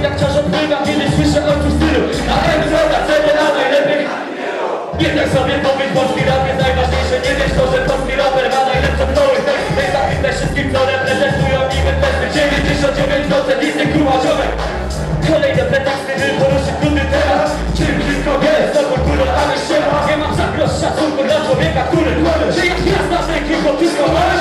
jak czas odpływa, kiedy słyszę ojców stylu. A MC na cenie na najlepiej. Jednak sobie powiedz, polski rap jest najważniejsze. Nie wiesz to, że polski raper ma najlepsze flowy. Tej zachwycę wszystkim, co reprezentują niby testy. 99% innych kułaciowych. Kolejne preteksty, by poruszyć trudny temat. Czym blisko jest, to kulturą, ale ściema. Nie mam za grosz szacunku dla człowieka, który że jak gwiazda w ręki, bo tylko masz.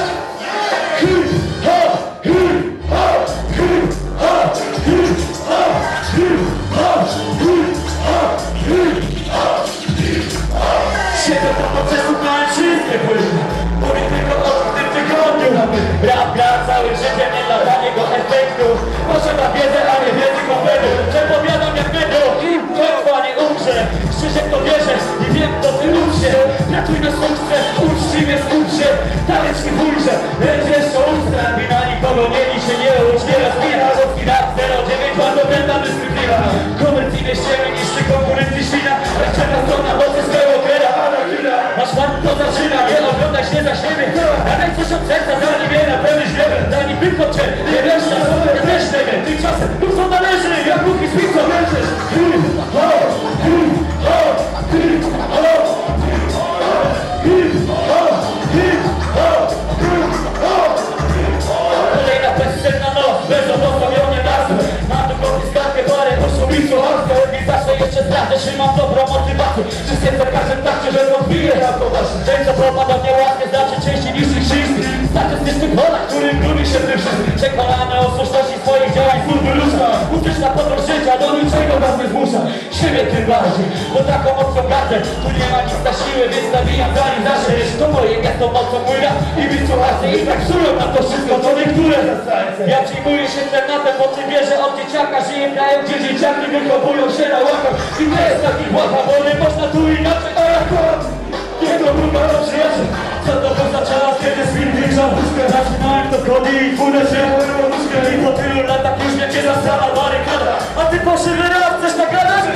Siedzę do procesu, miałem wszystkie płyny. Mówię tylko o tym tygodniu. Rap gra całe życie, nie dla taniego efektu. Może na wiedzę, a nie wiedzy kompletu. Przepowiadam jak będą końca nie umrze. Szczerze to wierzę i wiem, to ty ucz się. Pracuj na sukces, uczciwie skup się. Talent nie bójże, będziesz to usta. Wina nikogo nie liczy, nie ucz, nie rozwija. Polski rap 09, bardzo brenda dyscyplina. Komercyjne ściemy niż ty konkurencji świna. Raczej strona mocy swojego kreda. Masz pan to zaczyna, nie oglądaj się za siebie. Daj coś od serca, zanim je na pełny źlebę. Zanim tylko cię, nie wiesz na sobie, ja też nie wiem. Tymczasem, tu co należy, jak ruchy z pico leżysz. Kolejna bezcenna noc, bez obozowione nazwy. Mam tu konfiskatkę, parę osobistą akcję. Nie zawsze jeszcze sprawdzę, czy mam dobrą motywację. Czy się za każdym trakcie, że wątpiję. Ten co propada mnie łaskę, znaczy częściej niż tych wszystkich. Statystycznych wola, którym lubi się tym wszystkim. Przekonane o słuszności swoich działań, służby ludzka. Uczyczna podróż życia, do niczego was nie zmusza. Siebie tym bardziej, bo taką mocą pracę. Tu nie ma nic na siłę, więc nawijam zanim zacznę. To moje miasto mocą pływa i wysłuchacie i tak psują na to wszystko, to niektóre. Ja przyjmuję się tematem, bo ty wierzę od dzieciaka. Żyję w kraju, gdzie dzieciaki wychowują się na łapach. I nie jest takich łapa, bo nie można tu inaczej, a jak on. Jego bruka do przyjaciół. Co to był za czas, kiedy swin większą puszkę. Zaczynałem to kody i furę się puszkę. I po tylu latach już mnie cię zastała barykada. A ty poszywy raz chcesz nagadać?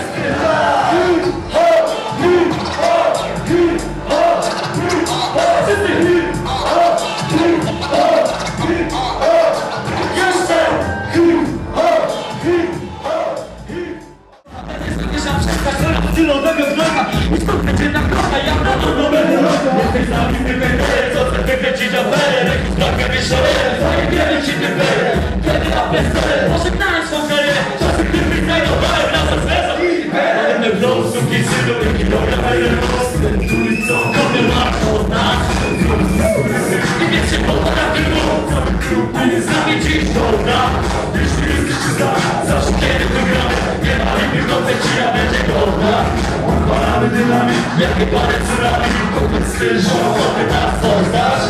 Stylowego droga i stąd będzie na kocha, ja na to będę. Jesteś z nami wykręcony, co chcę wykręcić aferę. Rekin sprawkę wieczorem, zajebiemy ci tym perem. Kiedy na pestole, pożegnałem swą karierę. Czasem gdyby znajdowałem na zazwezą. Ale me włosów i synu, jaki program aerobosu. Ten który co, komy masz od nas. I wiecie, bo ona wygląda. Cały klub, a nie z nami dziś dobra. Jeśli jesteś za, zawsze kiedy wygramy. Nie ma innych koncepcji, a będzie godna. Odpalamy dynamit, jakie parę tsunami. Kopiec styl, żeby nas poznać.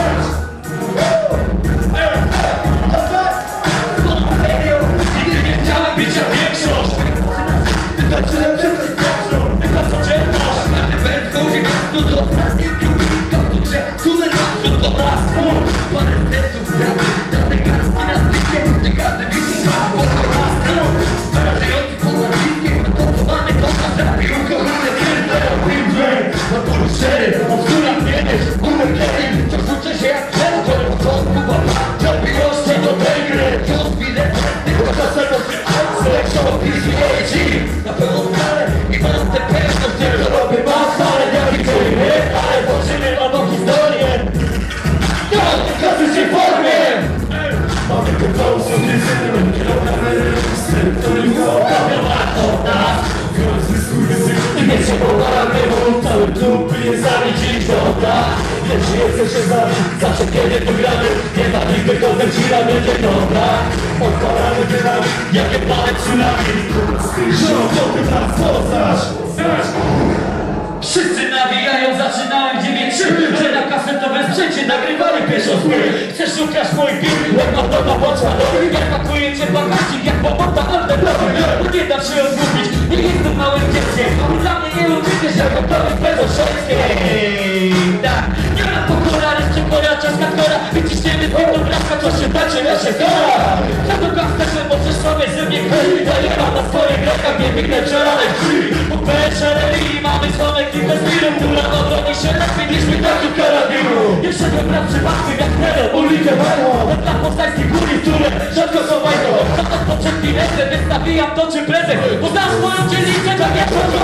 Nigdy nie chciałem być jak większość. Wystarczyłem przestać zawsze. Tylko codzienność. Każdy pęd chodzi miasto do ostatnich piłki. Każdy grzech, tunel naprzód do nas. Parę testów, pracy, żadnej garstki na stykie. Nie każdy widzi ma polską nas. Zarażający poza bliskiem, wytopowany kontakt. Żadnej ukochane pierdolę. Na polu szczery, o którym wiedziesz. Górę kiedy, wciąż uczę się jak przed. Od początku baba, robi roszczę do tej gry. Wciąż widzę, tylko czasem odwrócę. Lecz opisz jeździ na pełną skalę. I mam tę pewność, że to robię mas. Ale jaki twój nie, ale poczyny nową historię. Ja, w klasycznej formie. Mamy tę całą sobie synem. Który kopią od nas. Biorę zmysł ryzyko. I wiecie, bo maramy cały klub jest za mnie dziś dobra. Jeśli jesteś się z nami, zawsze kiedy tu gramy. Nie ma nigdy koncercina, będzie dobra. Odpalamy dynami, jakie plany tsunami. Że ochotę nas poznać. Wszyscy nawijają, zaczynałem 9-3. Że na kasetowe sprzęcie nagrywali pierwszą spór. Chcesz szukać mój film, jak mam to na bocza. Jak pakuje cię bagażnik, jak pomota alternatyw. Nie da się odmówić, nie jestem małym dzieckiem. Dla mnie nie uczyniesz, jak gotowy bezoszeńskie. Tak, nie ma pokora, jest przekora, czas kakora. Wyciśniemy tylko bramka, to się dacie na się kora. Za to gasta, że możesz sobie ze mnie krwi. Zajebam na swoich rękach, nie wygnę czarane krwi. Po PSRL mamy słamek i bez miru, która obroni się lepiej niż my takich karabinów. Wyszedłem brat przypadkiem jak Nero, ulicę Melo. Od lat poznańskich góry, które rzadko są majką. To odpoczętki ręce, więc nawijam to czy prezent. Bo znasz moją dzielnicę, tak jak to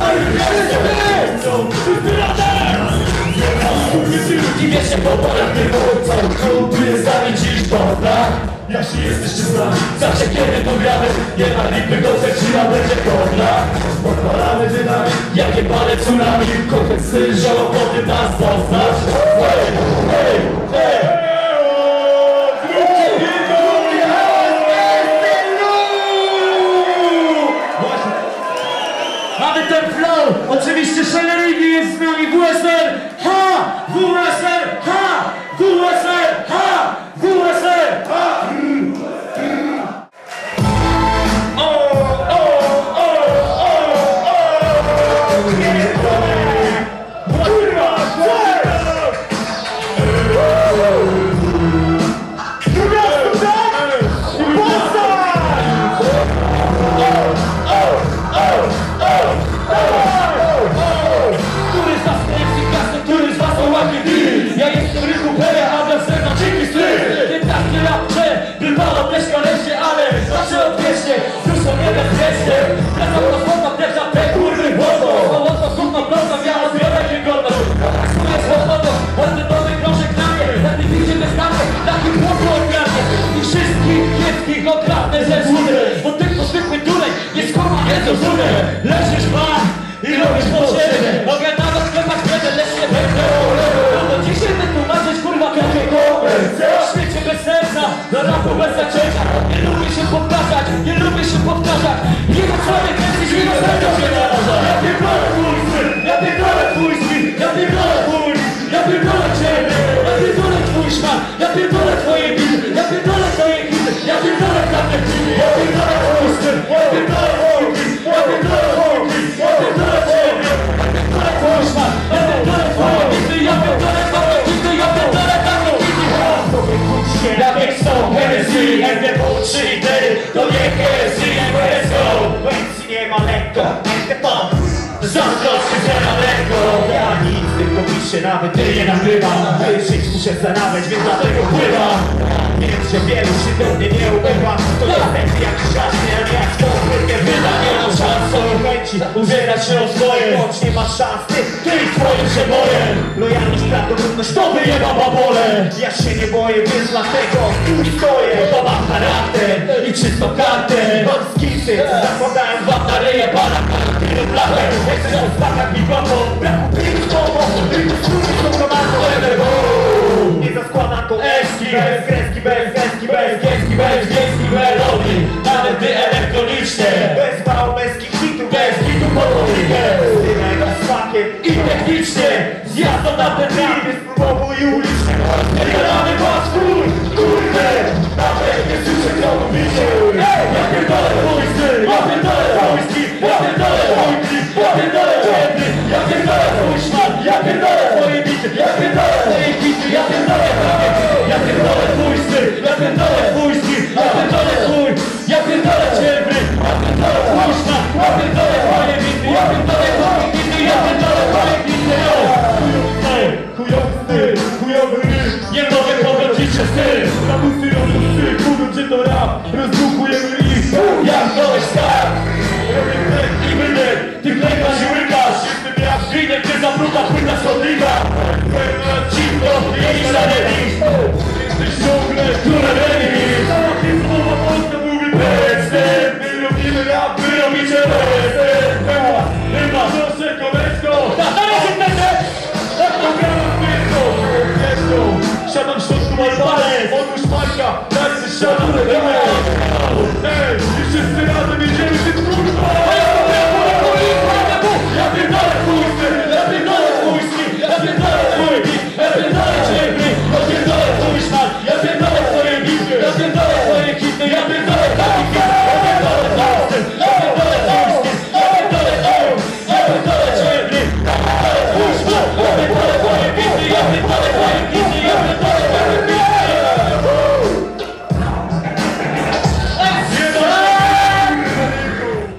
i wiesz się po polach, nie mogą klubie zamiecić poda. Jeśli jesteście z nami, zawsze kiedy tu gramy, nie ma lipy, koncercina będzie godna. Podpalamy dynamit, jakie pale tsunami. Konteksty żałoboty nas poznać. Hej, hej, hej! Mamy ten flow! Oczywiście Szelerigi jest z nami, WSR! Ha! WSR! Ha! WSR! Ha! WSR! Ha! Ja jestem Rychu Peja, a dla serca dzięki strych 15 lat bywało też kaleście, ale zawsze odwiecznie już są niebezpiecznie. Wracam do słowa, też za te kurwy wodą. Owoco smutno prosto, ja odbiorę niegodność. Czuję swobodą, wolny nowy groszek na mnie. Na tym bicie bezkarnie, taki płotu odgarnie. I wszystkich kiepskich okradnę ze złudy. Bo tylko zwykły durek nie skłama nie zrozumie. Leżysz pan i robisz potrzebę. Mogę nawet sklepać prezent, lecz nie będę dzisiaj wytłumaczyć kurwa takiego w świecie bez serca, do rapu bez zaczęcia. Nie lubię się powtarzać, nie lubię się powtarzać. Jego człowiek jest i jego serca się naraża. Ja pierdolę twój styl, ja pierdolę twój styl, ja pierdolę twój, ja pierdolę ciebie, ja pierdolę twój szmat, ja pierdolę twoje bity, ja pierdolę twoje hity, ja pierdolę tamte hity, ja pierdolę twój styl, ja pierdolę twój hit, ja pierdolę twój hit, ja pierdolę ciebie, ja pierdolę twój szmat, ja pierdolę twoje bity, ja pierdolę twoje hity, ja pierdolę tamte hity. Jak są Hennessy, NDW 3 day, to nie Hennessy, let's go. Więc nie ma lekko, nie pan. Zazdroszczy się na lekko. Ja nic, tylko piszę, nawet ty nie nagrywam. Wyżyć muszę zarabiać, więc dlatego pływam. Wiem, że wielu się do mnie nie ubywa. To jest jakiś czas, nie jak spokojnie wyda. Nie mam szansą chęci ubierać się o swoje. Choć nie masz szans, ty i twoje przeboje. Lojalność, prawdopodobność, to wyjeba babole. Ja się nie boję, więc dlatego tu stoję. Bo mam charakter i czystą kartę. Mam skisy, zakładałem Wam na ryję pana, kiedy blachę. Chcę się spakać mikrofon, braku pieniędzy koło. Nie zaskładam to eski, bez kreski, bez kreski, bez kreski, bez kreski, melodii, nawet gdy elektronicznie. bez wał, bez kitów, Bez hitu podwójnie z fakiem i technicznie. Zjazdo na ten rap. spróbuj uliczny.